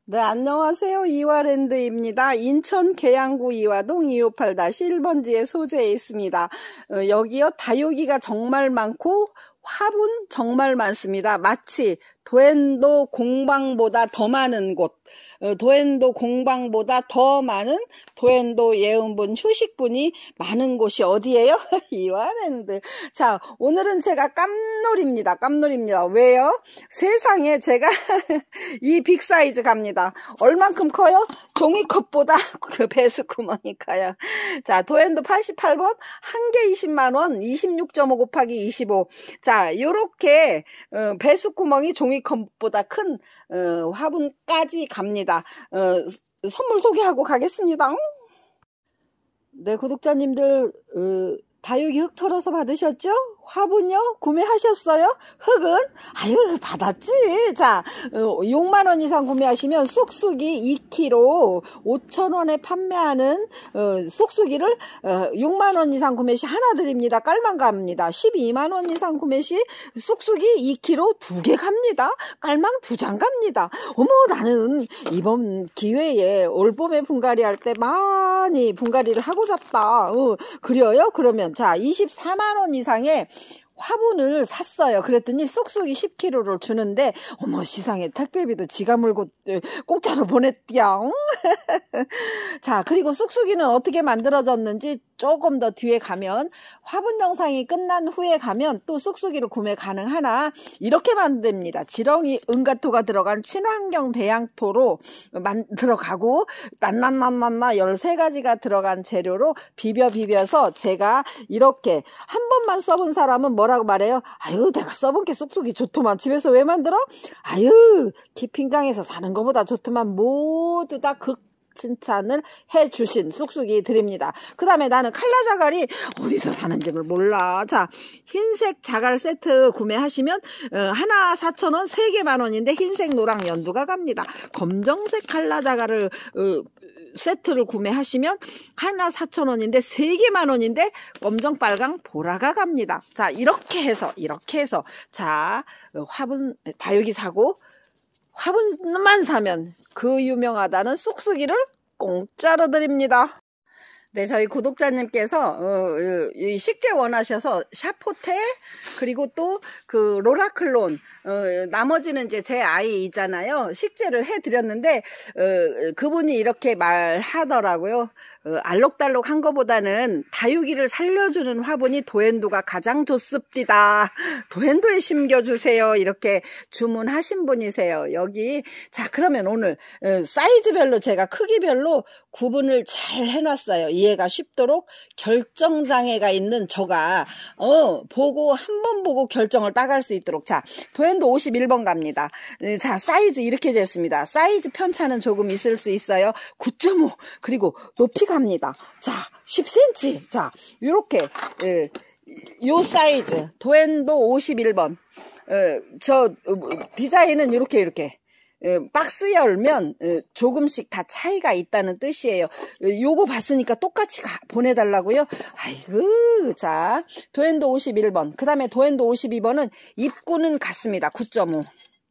네, 안녕하세요. 이화랜드입니다. 인천 계양구 이화동 258-1번지에 소재해 있습니다. 여기요, 다육이가 정말 많고 화분 정말 많습니다. 마치 도엔도 공방보다 더 많은 곳, 도엔도 공방보다 더 많은 도엔도 예은분, 휴식분이 많은 곳이 어디예요? 이화랜드. 자, 오늘은 제가 깜놀입니다. 깜놀입니다. 왜요? 세상에 제가 이 빅사이즈 갑니다. 얼만큼 커요? 종이컵보다 그 배수구멍이 커요. 자, 도엔도 88번, 한 개 20만원, 26.5 곱하기 25. 자, 요렇게 배수구멍이 종이컵보다 큰 화분까지 갑니다. 선물 소개하고 가겠습니다. 네, 구독자님들 다육이 흙 털어서 받으셨죠? 화분요? 구매하셨어요? 흙은? 아유, 받았지. 자, 6만원 이상 구매하시면 쑥쑥이 2kg 5,000원에 판매하는 쑥쑥이를 6만원 이상 구매 시 하나 드립니다. 깔만 갑니다. 12만원 이상 구매 시 쑥쑥이 2kg 2개 갑니다. 깔망 2장 갑니다. 어머, 나는 이번 기회에 올봄에 분갈이 할 때 많이 분갈이를 하고 잡다. 그래요? 그러면 자, 24만원 이상의 화분을 샀어요. 그랬더니 쑥쑥이 10kg를 주는데 어머, 세상에 택배비도 지가 물고 공짜로 보냈디야. 자, 그리고 쑥쑥이는 어떻게 만들어졌는지 조금 더 뒤에 가면, 화분 영상이 끝난 후에 가면 또 쑥쑥이를 구매 가능하나 이렇게 만듭니다. 지렁이 은가토가 들어간 친환경 배양토로 들어가고 난난난난나 13가지가 들어간 재료로 비벼서 제가 이렇게 한 번만 써본 사람은 뭐라고 말해요? 아유, 내가 써본 게 쑥쑥이 좋더만 집에서 왜 만들어? 아유, 키핑장에서 사는 것보다 좋더만. 모두 다 칭찬을 해주신 쑥쑥이 드립니다. 그 다음에 나는 칼라 자갈이 어디서 사는지를 몰라. 자, 흰색 자갈 세트 구매하시면 하나 4,000원, 3개 만원인데 흰색, 노랑, 연두가 갑니다. 검정색 칼라 자갈을 세트를 구매하시면 하나 4,000원인데 3개 만원인데 검정, 빨강, 보라가 갑니다. 자, 이렇게 해서 자, 화분 다육이 사고 화분만 사면 그 유명하다는 쑥쑥이를 공짜로 드립니다. 네, 저희 구독자님께서 식재 원하셔서 샤포테, 그리고 또 그 로라클론, 나머지는 이제 제 아이잖아요. 식재를 해드렸는데 그분이 이렇게 말하더라고요. 알록달록 한 거보다는 다육이를 살려주는 화분이 도엔도가 가장 좋습니다. 도엔도에 심겨주세요. 이렇게 주문하신 분이세요. 여기. 자, 그러면 오늘 사이즈별로 제가 크기별로 구분을 잘 해놨어요. 이해가 쉽도록. 결정장애가 있는 저가 보고 한 번 보고 결정을 따갈 수 있도록. 자, 도엔도 51번 갑니다. 자, 사이즈 이렇게 됐습니다. 사이즈 편차는 조금 있을 수 있어요. 9.5. 그리고 높이 갑니다. 자, 10cm. 자, 요렇게 요 사이즈 도엔도 51번. 저 디자인은 이렇게 박스 열면 조금씩 다 차이가 있다는 뜻이에요. 요거 봤으니까 똑같이 보내달라고요. 아이고. 자, 도엔도 51번. 그 다음에 도엔도 52번은 입구는 같습니다. 9.5.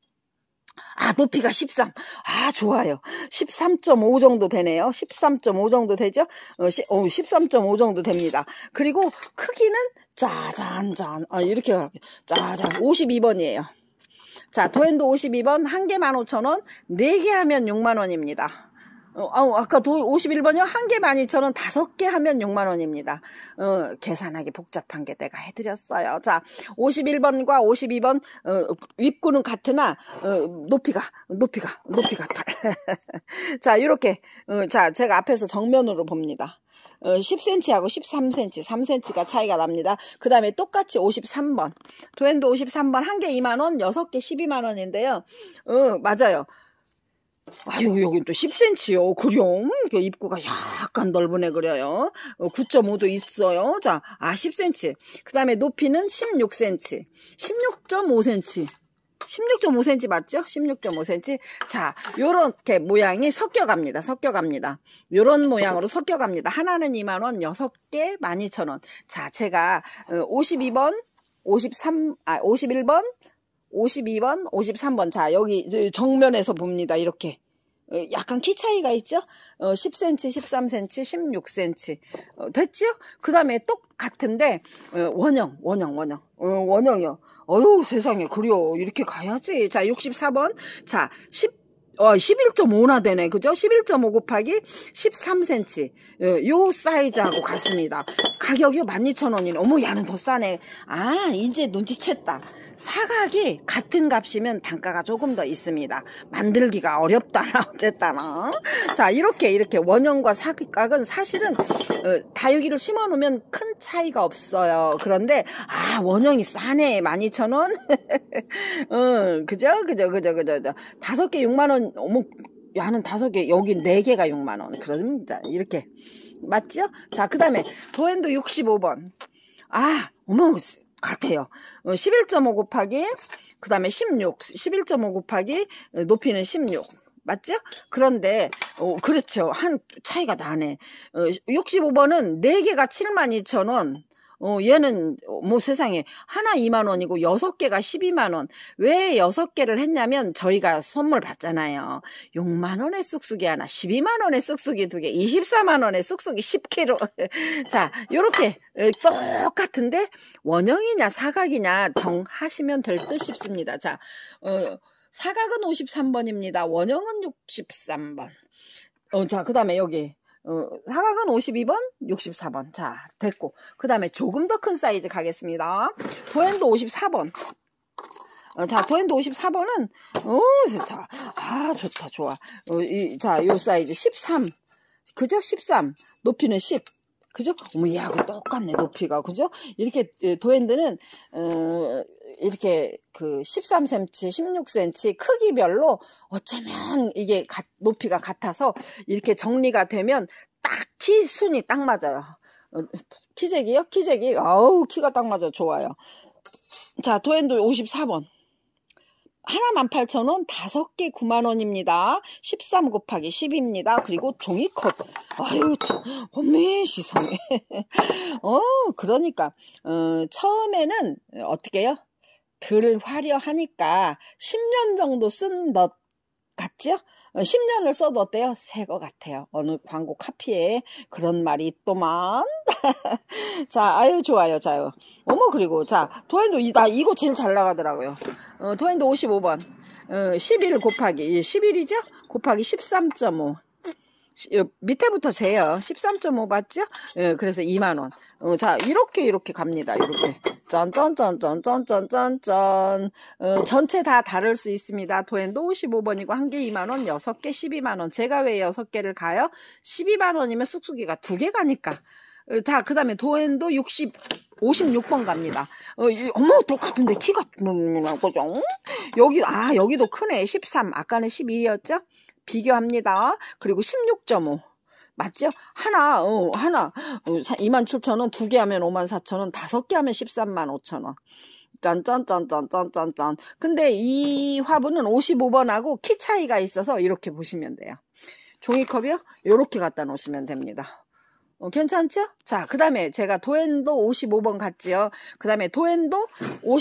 아, 높이가 13. 아, 좋아요. 13.5 정도 되네요. 13.5 정도 되죠? 13.5 정도 됩니다. 그리고 크기는 짜잔짠. 이렇게 짜잔. 52번이에요. 자, 도엔도 52번 한 개 15,000원, 4개 하면 6만원입니다. 아까 51번이요? 한 개 12,000원, 5개 하면 6만원입니다. 계산하기 복잡한 게 내가 해드렸어요. 자, 51번과 52번, 윗구는 같으나, 높이가. 자, 이렇게, 자, 제가 앞에서 정면으로 봅니다. 10cm하고 13cm, 3cm가 차이가 납니다. 그 다음에 똑같이 53번. 도엔도 53번 한 개 2만원, 6개 12만원인데요. 맞아요. 아유, 여긴 또 10cm요. 그럼 입구가 약간 넓으네 그래요. 9.5도 있어요. 자, 10cm. 그 다음에 높이는 16cm. 16.5cm. 16.5cm 맞죠? 16.5cm. 자, 요렇게 모양이 섞여갑니다. 요런 모양으로 섞여갑니다. 하나는 2만원, 6개 12,000원. 자, 제가 52번, 51번, 52번, 53번. 자, 여기 정면에서 봅니다. 이렇게. 약간 키 차이가 있죠? 10cm, 13cm, 16cm. 됐죠? 그 다음에 똑같은데, 원형이요. 어휴, 세상에, 그래요. 이렇게 가야지. 자, 64번. 자, 11.5나 되네. 그죠? 11.5 곱하기 13cm. 요 사이즈하고 같습니다. 가격이 12,000원이네. 어머, 야는 더 싸네. 아, 이제 눈치챘다. 사각이 같은 값이면 단가가 조금 더 있습니다. 만들기가 어렵다나 어쨌다나. 자, 이렇게 원형과 사각은 사실은 다육이를 심어 놓으면 큰 차이가 없어요. 그런데 원형이 싸네. 12,000원. 그죠? 5개 6만원. 어머, 야는 5개, 여기 4개가 6만원. 그럼 이렇게 맞죠? 자, 그 다음에 도엔도 65번. 어머, 같아요. 11.5 곱하기 그 다음에 16. 11.5 곱하기 높이는 16. 맞죠? 그런데 그렇죠. 한 차이가 나네. 65번은 4개가 72,000원. 얘는 뭐 세상에 하나 2만원이고 6개가 12만원. 왜 6개를 했냐면 저희가 선물 받잖아요. 6만원의 쑥쑥이 하나, 12만원의 쑥쑥이 2개, 24만원의 쑥쑥이 10kg. 자, 요렇게 똑같은데 원형이냐 사각이냐 정하시면 될 듯 싶습니다. 자, 사각은 53번입니다. 원형은 63번. 자, 그 다음에 여기 사각은 52번, 64번. 자, 됐고. 그 다음에 조금 더 큰 사이즈 가겠습니다. 도엔도 54번. 자, 도엔도 54번은, 좋다, 좋아. 자, 요 사이즈 13. 그죠? 13. 높이는 10. 그죠? 어머, 얘하고 똑같네, 높이가. 그죠? 이렇게, 도엔드는, 이렇게 13cm, 16cm 크기별로 어쩌면 이게 높이가 같아서 이렇게 정리가 되면 딱히 순이 딱 맞아요. 키재기요? 키재기. 아우, 키가 딱 맞아. 좋아요. 자, 도엔도 54번. 하나 18,000원, 5개 9만원입니다. 13 곱하기 10입니다. 그리고 종이컵. 아유, 참, 어메, 시성에. 그러니까, 처음에는 어떻게 해요? 덜 화려하니까 10년 정도 쓴 것 같죠? 10년을 써도 어때요? 새 거 같아요. 어느 광고 카피에 그런 말이 있더만. 자, 아유, 좋아요. 자요. 어머, 그리고, 자, 도엔도, 나 이거 제일 잘 나가더라고요. 도엔도 55번. 11 곱하기, 11이죠? 곱하기 13.5. 밑에부터 재요. 13.5 맞죠? 그래서 2만원. 자, 이렇게 갑니다. 이렇게. 짠짠짠짠짠짠짠. 전체 다 다를 수 있습니다. 도엔도 55번이고 한 개 2만원, 6개 12만원. 제가 왜 6개를 가요? 12만원이면 쑥쑥이가 2개 가니까. 자, 그 다음에 도엔도 56번 갑니다. 어머, 똑같은데 키가 그죠? 여기도 크네. 13. 아까는 12였죠? 비교합니다. 그리고 16.5. 맞죠? 하나 27,000원, 2개 하면 54,000원, 5개 하면 135,000원. 짠짠짠짠짠짠짠. 근데 이 화분은 55번하고 키 차이가 있어서 이렇게 보시면 돼요. 종이컵이요? 이렇게 갖다 놓으시면 됩니다. 괜찮죠? 자, 그 다음에 제가 도엔도 55번 갔지요. 그 다음에 도엔도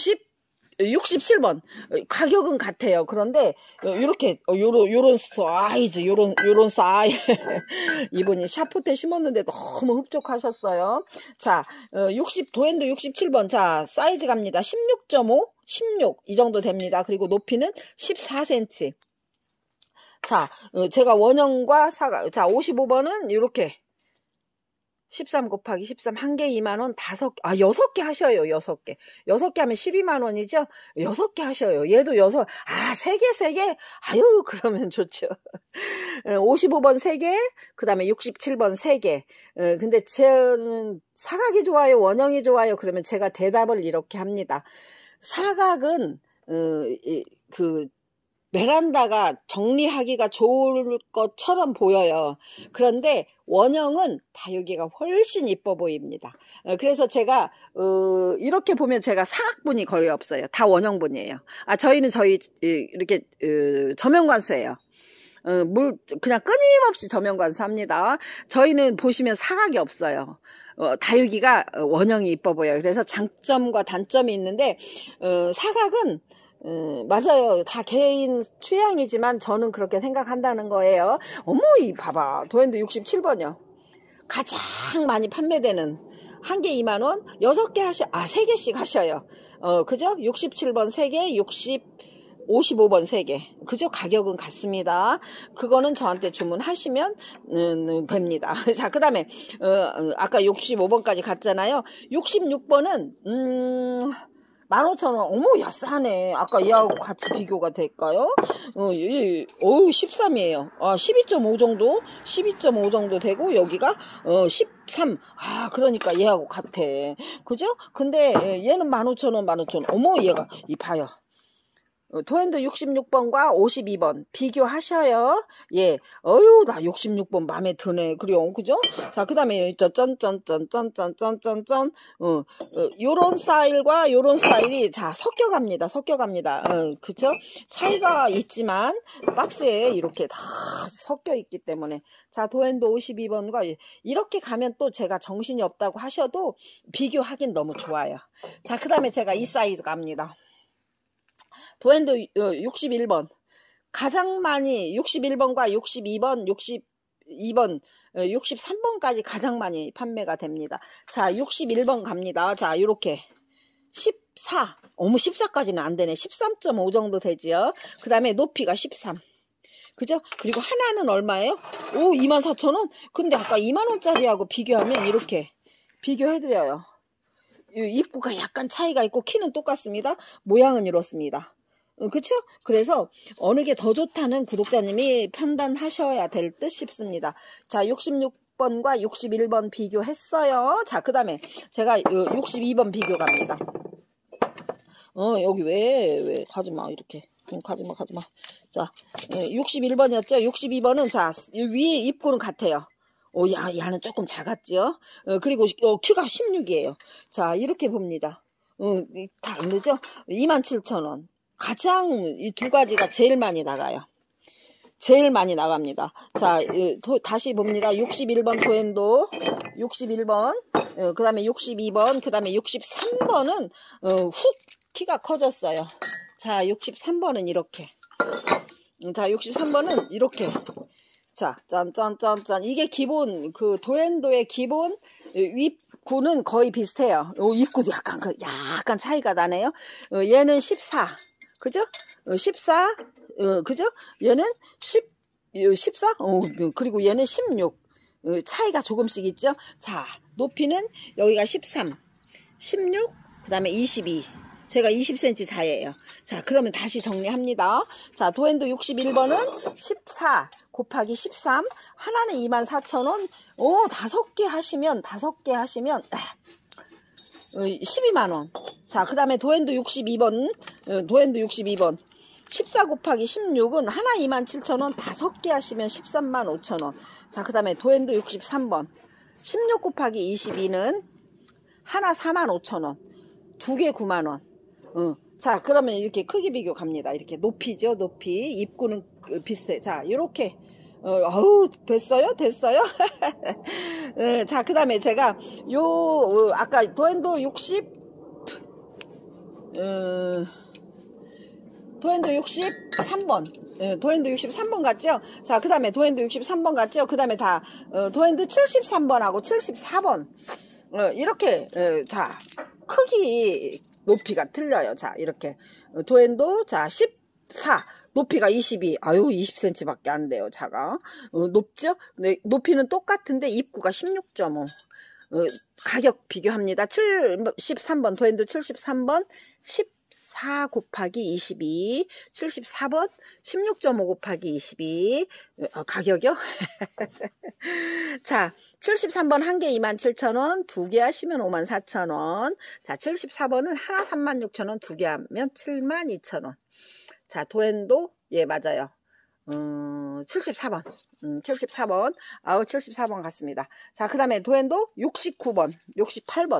67번. 가격은 같아요. 그런데, 요렇게, 요런 사이즈, 요런 사이즈. 이분이 샤프테 심었는데 너무 흡족하셨어요. 자, 도엔도 67번. 자, 사이즈 갑니다. 16.5, 16. 이 정도 됩니다. 그리고 높이는 14cm. 자, 제가 원형과 사각. 자, 55번은 요렇게. 13 곱하기 13 한 개 2만원 6개 하셔요. 6개. 6개 하면 12만원이죠? 6개 하셔요. 얘도 3개? 아유, 그러면 좋죠. 55번 3개, 그 다음에 67번 3개. 근데 저는 사각이 좋아요? 원형이 좋아요? 그러면 제가 대답을 이렇게 합니다. 사각은, 베란다가 정리하기가 좋을 것처럼 보여요. 그런데 원형은 다육이가 훨씬 이뻐 보입니다. 그래서 제가 이렇게 보면 제가 사각분이 거의 없어요. 다 원형분이에요. 저희는 이렇게 저면관수예요. 그냥 끊임없이 저면관수 합니다. 저희는 보시면 사각이 없어요. 다육이가 원형이 이뻐 보여요. 그래서 장점과 단점이 있는데 사각은 맞아요. 다 개인 취향이지만 저는 그렇게 생각한다는 거예요. 어머, 이 봐봐. 도엔드 67번이요. 가장 많이 판매되는 한 개 2만원, 6개 하셔, 3개씩 하셔요. 그죠? 67번 3개, 55번 3개. 그죠? 가격은 같습니다. 그거는 저한테 주문하시면 됩니다. 자, 그 다음에 아까 65번까지 갔잖아요. 66번은 15,000원. 어머, 야, 싸네. 아까 얘하고 같이 비교가 될까요? 13이에요. 12.5 정도? 12.5 정도 되고, 여기가, 13. 그러니까 얘하고 같아. 그죠? 근데, 얘는 15,000원, 15,000원. 어머, 얘가, 봐요. 도엔드 66번과 52번 비교하셔요. 예. 나 66번 마음에 드네. 그래요. 그죠? 자, 그 다음에 짠짠짠짠짠짠짠짠 요런 스타일과 요런 스타일이 자, 섞여갑니다. 그죠? 차이가 있지만 박스에 이렇게 다 섞여 있기 때문에 자, 도엔드 52번과 이렇게 가면 또 제가 정신이 없다고 하셔도 비교하긴 너무 좋아요. 자, 그 다음에 제가 이 사이즈 갑니다. 도엔드 61번 가장 많이 61번과 62번 62번 63번까지 가장 많이 판매가 됩니다. 자, 61번 갑니다. 자, 요렇게 14 어머 14까지는 안되네. 13.5 정도 되지요. 그 다음에 높이가 13 그죠? 그리고 하나는 얼마예요? 24,000원? 근데 아까 2만원짜리하고 비교하면 이렇게 비교해드려요. 입구가 약간 차이가 있고 키는 똑같습니다. 모양은 이렇습니다. 그쵸? 그래서 어느 게 더 좋다는 구독자님이 판단하셔야 될 듯 싶습니다. 자, 66번과 61번 비교했어요. 자, 그 다음에 제가 62번 비교 갑니다. 여기 왜 가지마 이렇게 가지마. 자, 61번이었죠? 62번은 자, 위에 입구는 같아요. 야는 조금 작았죠? 그리고 키가 16이에요. 자, 이렇게 봅니다. 다르죠? 27,000원. 가장 이 두 가지가 제일 많이 나가요. 제일 많이 나갑니다. 자, 다시 봅니다. 61번 도엔도, 61번, 그 다음에 62번, 그 다음에 63번은 훅 키가 커졌어요. 자, 63번은 이렇게. 자, 63번은 이렇게. 자, 짠. 이게 기본, 도엔도의 기본 입구는 거의 비슷해요. 입구도 약간 차이가 나네요. 얘는 14. 그죠? 14. 그죠? 얘는 14. 그리고 얘는 16. 차이가 조금씩 있죠? 자, 높이는 여기가 13, 16, 그 다음에 22. 제가 20cm 자예요. 자, 그러면 다시 정리합니다. 자, 도엔도 61번은 14 곱하기 13. 하나는 24,000원. 5개 하시면 12만원. 자, 그 다음에 도엔도 62번. 14 곱하기 16은 하나 27,000원. 5개 하시면 135,000원. 자, 그 다음에 도엔도 63번. 16 곱하기 22는 하나 45,000원. 2개 9만원. 자, 그러면 이렇게 크기 비교 갑니다. 이렇게 높이죠, 높이. 입구는 비슷해. 자, 이렇게. 됐어요? 자, 그 다음에 제가 아까 도엔도 63번. 도엔도 63번 같죠? 자, 그 다음에 도엔도 63번 같죠? 그 다음에 도엔도 73번하고 74번. 이렇게, 자, 크기, 높이가 틀려요. 자, 이렇게. 도엔도, 자, 14. 높이가 22. 20cm 밖에 안 돼요. 자가. 높죠? 네, 높이는 똑같은데 입구가 16.5. 가격 비교합니다. 73번, 도엔도 73번, 14 곱하기 22. 74번, 16.5 곱하기 22. 가격이요? 자, 73번 한 개 27,000원, 2개 하시면 54,000원. 자, 74번은 하나 36,000원, 2개 하면 72,000원. 자, 도엔도, 예, 맞아요. 74번. 74번. 74번 같습니다. 자, 그 다음에 도엔도 69번, 68번.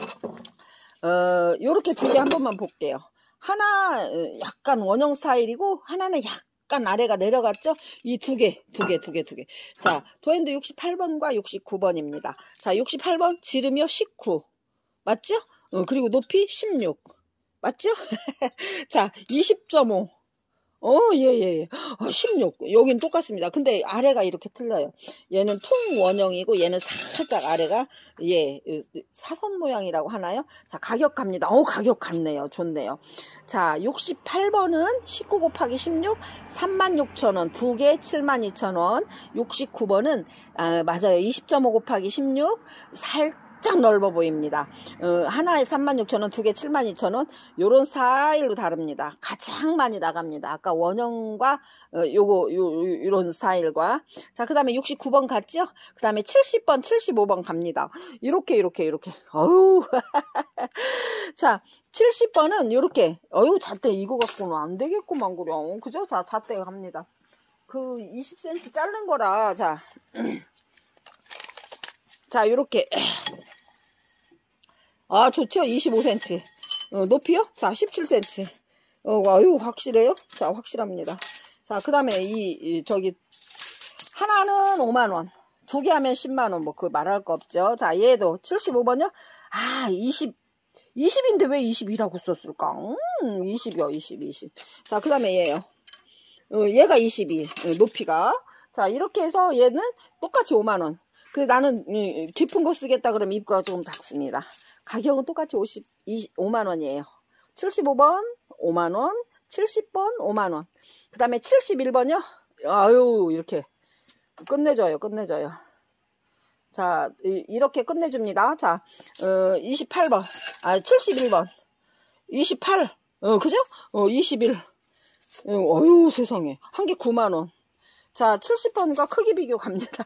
요렇게 2개 한 번만 볼게요. 하나, 약간 원형 스타일이고, 하나는 약간 아래가 내려갔죠? 이 2개. 자, 도엔도 68번과 69번입니다. 자, 68번 지름이요 19. 맞죠? 그리고 높이 16. 맞죠? 자, 20.5. 예. 16. 여긴 똑같습니다. 근데 아래가 이렇게 틀려요. 얘는 통원형이고 얘는 살짝 아래가 사선 모양이라고 하나요? 자, 가격 갑니다. 가격 같네요. 좋네요. 자, 68번은 19 곱하기 16 36,000원. 두 개 72,000원. 69번은 맞아요. 20.5 곱하기 16 살짝 넓어 보입니다. 하나에 36,000원, 두 개 72,000원. 요런 스타일로 다릅니다. 가장 많이 나갑니다. 아까 원형과 요런 스타일과. 자, 그 다음에 69번 갔죠? 그 다음에 70번, 75번 갑니다. 이렇게. 어우. 자, 70번은 요렇게. 잣대 이거 갖고는 안 되겠구만, 그럼. 그죠? 자, 잣대 갑니다. 그 20cm 자른 거라. 자, 요렇게. 좋죠? 25cm. 높이요? 자, 17cm. 아유, 확실해요? 자, 확실합니다. 자, 그 다음에 하나는 5만원. 두 개 하면 10만원. 뭐, 말할 거 없죠. 자, 얘도 75번요? 20인데 왜 22라고 썼을까? 20이요, 20. 자, 그 다음에 얘요. 얘가 22. 높이가. 자, 이렇게 해서 얘는 똑같이 5만원. 나는 깊은 거 쓰겠다 그러면 입구가 조금 작습니다. 가격은 똑같이 5만원이에요. 75번 5만원, 70번 5만원. 그 다음에 71번요. 아유, 이렇게 끝내줘요. 자, 이렇게 끝내줍니다. 자, 28번, 71번, 28, 그죠? 21. 어유, 세상에. 한 개 9만원. 자, 70번과 크기 비교 갑니다.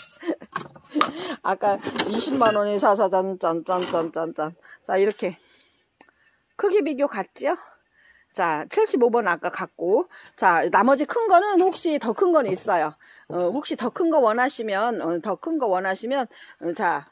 아까 20만원이 짠. 자, 이렇게. 크기 비교 같죠? 자, 75번 아까 같고. 자, 나머지 큰 거는 혹시 더 큰 건 있어요. 혹시 더 큰 거 원하시면, 자,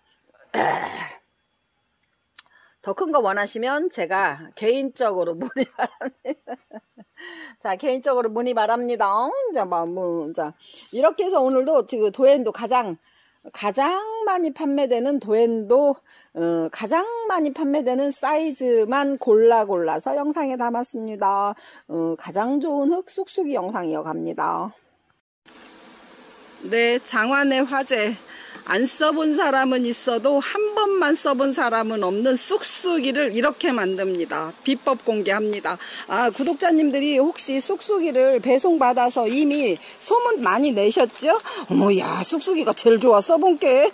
더 큰 거 원하시면 제가 개인적으로 문의 바랍니다. 자, 개인적으로 문의 바랍니다. 자, 이렇게 해서 오늘도 지금 도엔도 가장 많이 판매되는 가장 많이 판매되는 사이즈만 골라서 영상에 담았습니다. 가장 좋은 흙 쑥쑥이 영상 이어갑니다. 네, 장안의 화제. 안 써본 사람은 있어도 한 번만 써본 사람은 없는 쑥쑥이를 이렇게 만듭니다. 비법 공개합니다. 구독자님들이 혹시 쑥쑥이를 배송받아서 이미 소문 많이 내셨죠? 야, 쑥쑥이가 제일 좋아, 써본 게.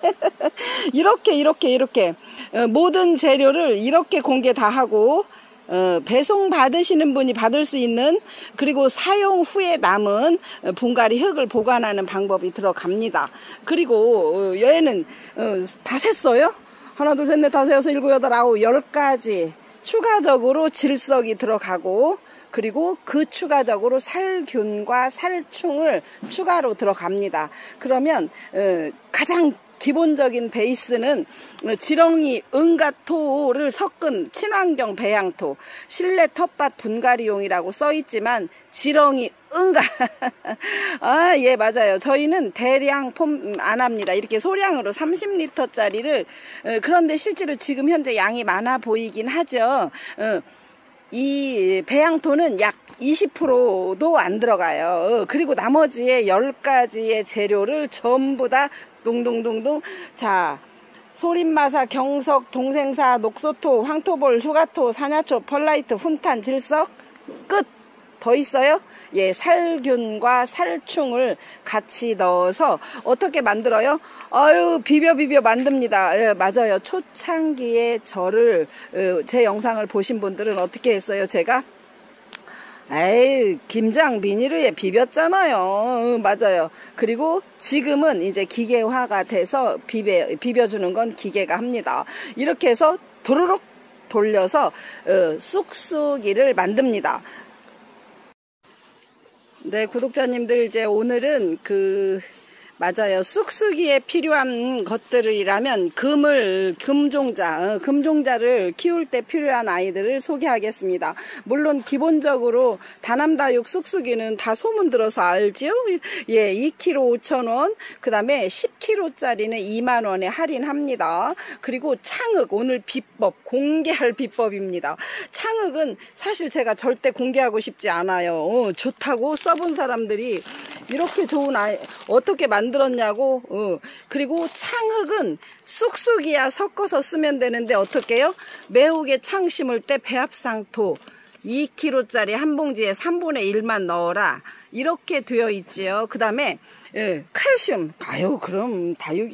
이렇게 모든 재료를 이렇게 공개 다 하고 배송 받으시는 분이 받을 수 있는, 그리고 사용 후에 남은 분갈이 흙을 보관하는 방법이 들어갑니다. 그리고 얘는 다 셌어요. 하나, 둘, 셋, 넷, 다섯, 여섯, 일곱, 여덟, 아홉, 10가지 추가적으로 질석이 들어가고, 그리고 그 추가적으로 살균과 살충을 추가로 들어갑니다. 그러면 가장 기본적인 베이스는 지렁이 은가토를 섞은 친환경 배양토, 실내 텃밭 분갈이용이라고 써있지만 지렁이 은가 예, 맞아요. 저희는 대량 폼 안 합니다. 이렇게 소량으로 30리터짜리를 그런데 실제로 지금 현재 양이 많아 보이긴 하죠. 이 배양토는 약 20%도 안 들어가요. 그리고 나머지의 10가지의 재료를 전부 다 동동동동. 자, 소림마사, 경석, 동생사, 녹소토, 황토볼, 휴가토, 사냐초, 펄라이트, 훈탄, 질석, 끝! 더 있어요? 예, 살균과 살충을 같이 넣어서 어떻게 만들어요? 비벼 만듭니다. 예, 맞아요. 초창기에 저를 제 영상을 보신 분들은 어떻게 했어요? 제가 김장 비닐에 비볐잖아요. 맞아요. 그리고 지금은 이제 기계화가 돼서 비벼주는 건 기계가 합니다. 이렇게 해서 도로록 돌려서 쑥쑥이를 만듭니다. 네, 구독자님들, 이제 오늘은 맞아요. 쑥쑥이에 필요한 것들이라면 금종자를 키울 때 필요한 아이들을 소개하겠습니다. 물론 기본적으로 다남다육 쑥쑥이는 다 소문 들어서 알지요? 예, 2kg 5,000원, 그 다음에 10kg짜리는 2만원에 할인합니다. 그리고 창흑, 오늘 비법, 공개할 비법입니다. 창흑은 사실 제가 절대 공개하고 싶지 않아요. 좋다고 써본 사람들이 이렇게 좋은 아이 어떻게 만들었냐고. 그리고 창흑은 쑥쑥이야 섞어서 쓰면 되는데 어떻게 해요? 매혹에 창 심을 때 배합상토 2kg짜리 한 봉지에 3분의 1만 넣어라, 이렇게 되어 있지요. 그 다음에 칼슘, 그럼 다육이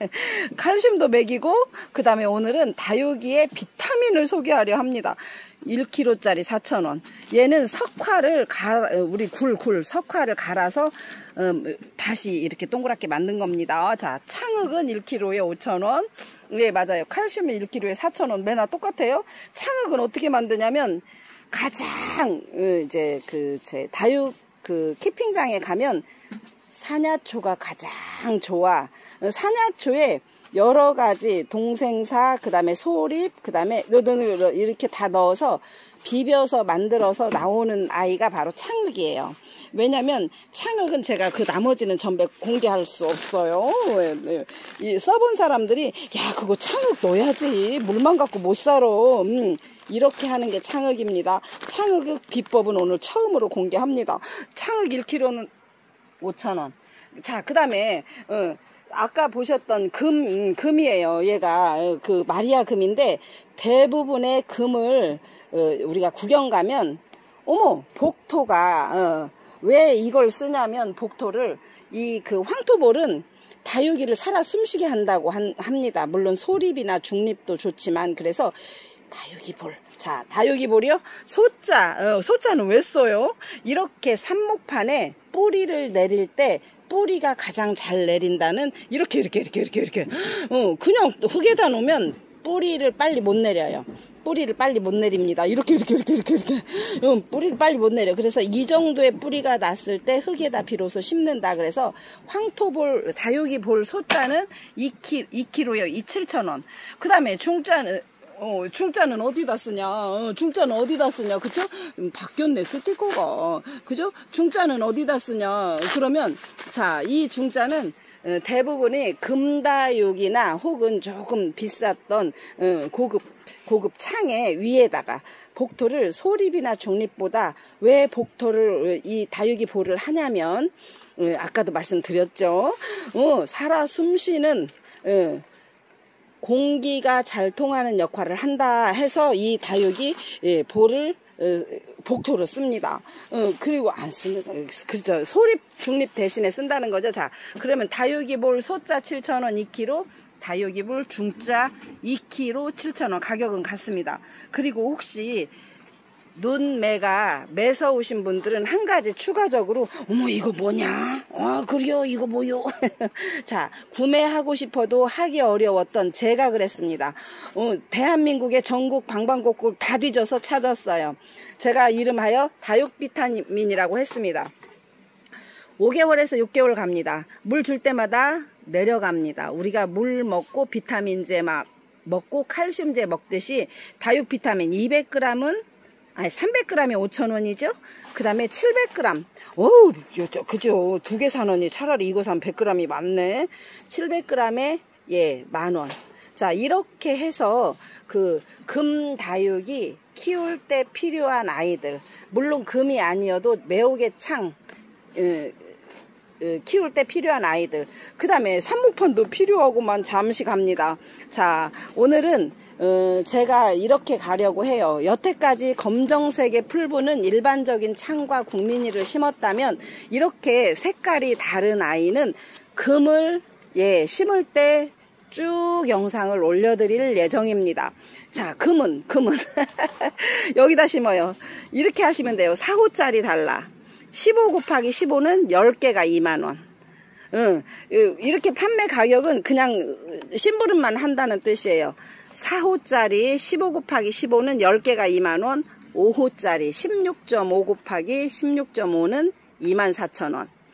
칼슘도 먹이고, 그 다음에 오늘은 다육이의 비타민을 소개하려 합니다. 1kg짜리 4,000원. 얘는 석화를 우리 석화를 갈아서 다시 이렇게 동그랗게 만든 겁니다. 자, 창흑은 1kg에 5,000원. 네, 맞아요. 칼슘은 1kg에 4,000원. 매나 똑같아요. 창흑은 어떻게 만드냐면, 가장 이제 제 다육 키핑장에 가면 사냐초가 가장 좋아. 사냐초에 여러 가지 동생사, 그 다음에 소립, 그 다음에 이렇게 다 넣어서 비벼서 만들어서 나오는 아이가 바로 창흑이에요. 왜냐면 창흑은 제가 그 나머지는 전부 공개할 수 없어요. 써본 사람들이 야, 그거 창흑 넣어야지, 물만 갖고 못 살아, 이렇게 하는 게 창흑입니다. 창흑 비법은 오늘 처음으로 공개합니다. 창흑 1kg는 5,000원. 자, 그 다음에 아까 보셨던 금이에요. 얘가 그 마리아 금인데, 대부분의 금을 우리가 구경 가면 어머, 복토가 왜 이걸 쓰냐면, 복토를 그 황토볼은 다육이를 살아 숨쉬게 한다고 합니다. 물론 소립이나 중립도 좋지만. 그래서 다육이볼. 자, 다육이볼이요. 소자는 왜 써요? 이렇게 삽목판에 뿌리를 내릴 때 뿌리가 가장 잘 내린다는, 이렇게 그냥 흙에다 놓으면 뿌리를 빨리 못 내려요. 뿌리를 빨리 못 내립니다. 이렇게 뿌리를 빨리 못 내려. 그래서 이 정도의 뿌리가 났을 때 흙에다 비로소 심는다. 그래서 황토볼, 다육이볼 소자는 2kg요. 7,000원. 그 다음에 중자는 어디다 쓰냐? 중자는 어디다 쓰냐? 그쵸? 바뀌었네, 스티커가. 그죠? 중자는 어디다 쓰냐? 그러면, 자, 이 중자는 대부분이 금다육이나 혹은 조금 비쌌던 고급 창의 위에다가 복토를 소립이나 중립보다 왜 복토를 이 다육이 볼을 하냐면, 아까도 말씀드렸죠. 살아 숨쉬는 공기가 잘 통하는 역할을 한다 해서 이 다육이 볼을 복토로 씁니다. 그리고 안 쓰면서, 그렇죠. 소립, 중립 대신에 쓴다는 거죠. 자, 그러면 다육이볼 소자 7,000원 2kg, 다육이볼 중자 2kg 7,000원. 가격은 같습니다. 그리고 혹시 눈매가 매서우신 분들은 한 가지 추가적으로, 어머, 이거 뭐냐? 그래요, 이거 뭐요? 자, 구매하고 싶어도 하기 어려웠던 제가 그랬습니다. 대한민국의 전국 방방곡곡 다 뒤져서 찾았어요. 제가 이름하여 다육 비타민이라고 했습니다. 5개월에서 6개월 갑니다. 물 줄 때마다 내려갑니다. 우리가 물 먹고 비타민제 먹고 칼슘제 먹듯이 다육 비타민 200g은 300g이 5,000원이죠. 그 다음에 700g. 그죠. 2개 사느니 차라리 이거 사면 100g이 많네. 700g에, 예, 10,000원. 자, 이렇게 해서 금 다육이 키울 때 필요한 아이들. 물론 금이 아니어도 매혹의 창, 키울 때 필요한 아이들. 그 다음에 삽목판도 필요하고만 잠시 갑니다. 자, 오늘은 제가 이렇게 가려고 해요. 여태까지 검정색의 풀분은 일반적인 창과 국민이를 심었다면, 이렇게 색깔이 다른 아이는 금을 심을 때 쭉 영상을 올려드릴 예정입니다. 자, 금은 여기다 심어요. 이렇게 하시면 돼요. 4호짜리 달라. 15 곱하기 15는 10개가 2만원. 이렇게 판매 가격은 그냥 심부름만 한다는 뜻이에요. 4호짜리 15 곱하기 15는 10개가 2만원, 5호짜리 16.5 곱하기 16.5는 24,000원.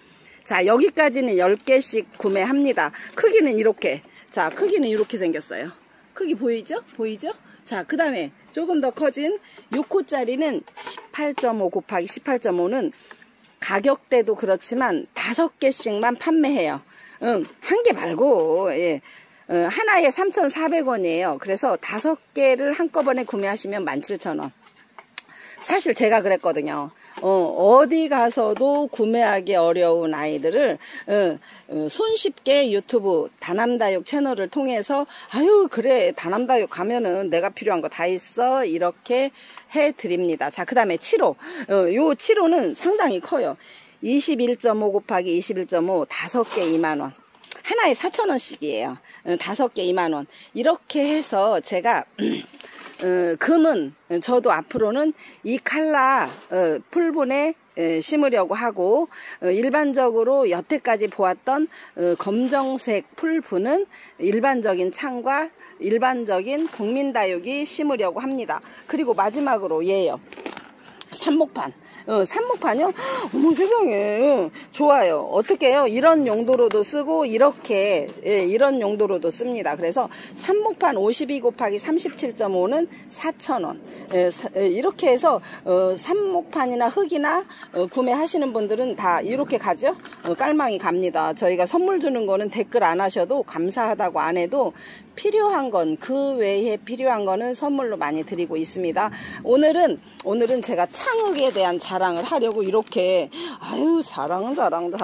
자, 여기까지는 10개씩 구매합니다. 크기는 이렇게. 자, 크기는 이렇게 생겼어요. 크기 보이죠? 보이죠? 자, 그 다음에 조금 더 커진 6호짜리는 18.5 곱하기 18.5는 가격대도 그렇지만 5개씩만 판매해요. 한 개 말고, 예. 하나에 3,400원이에요. 그래서 5개를 한꺼번에 구매하시면 17,000원. 사실 제가 그랬거든요. 어디 가서도 구매하기 어려운 아이들을 손쉽게 유튜브 다남다육 채널을 통해서 아유 그래 다남다육 가면은 내가 필요한 거 다 있어 이렇게 해드립니다. 자, 그 다음에 7호. 요 7호는 상당히 커요. 21.5 곱하기 21.5 5개 2만원. 하나에 4,000원씩이에요. 5개 2만원. 이렇게 해서 제가 금은 저도 앞으로는 이 칼라 풀분에 심으려고 하고 일반적으로 여태까지 보았던 검정색 풀분은 일반적인 창과 일반적인 국민다육이 심으려고 합니다. 그리고 마지막으로 얘요. 삽목판. 삽목판이요? 어머 세상에. 좋아요. 어떻게 해요? 이런 용도로도 쓰고 이렇게 이런 용도로도 씁니다. 그래서 삽목판 52 곱하기 37.5는 4,000원. 이렇게 해서 삽목판이나 흙이나 구매하시는 분들은 다 이렇게 가죠? 깔망이 갑니다. 저희가 선물 주는 거는 댓글 안 하셔도 감사하다고 안 해도 필요한 건 그 외에 필요한 거는 선물로 많이 드리고 있습니다. 오늘은 제가 창흙에 대한 자랑을 하려고 이렇게 아유 자랑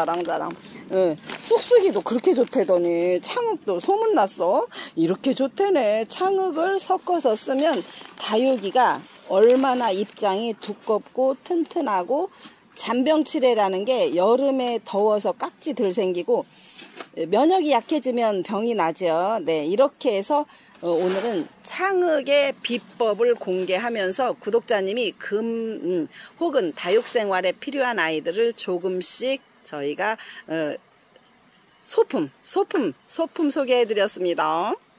쑥쑥이도 그렇게 좋대더니 창흙도 소문났어. 이렇게 좋대네. 창흙을 섞어서 쓰면 다육이가 얼마나 입장이 두껍고 튼튼하고 잔병치레라는 게 여름에 더워서 깍지 덜 생기고 면역이 약해지면 병이 나죠. 네, 이렇게 해서 오늘은 창흙의 비법을 공개하면서 구독자님이 금 혹은 다육생활에 필요한 아이들을 조금씩 저희가 소품 소개해 드렸습니다.